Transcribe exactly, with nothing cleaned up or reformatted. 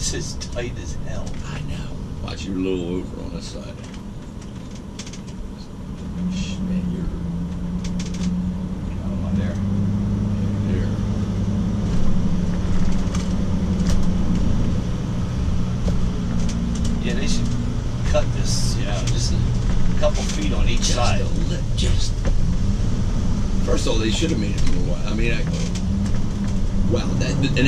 This is tight as hell. I know. Watch your little over on this side. Man, you're... Oh, am I there? There. Yeah, they should cut this, you know, just a couple feet on each Just side. a little, just... First of all, they should have made it more wide. I mean, I... Wow, that... And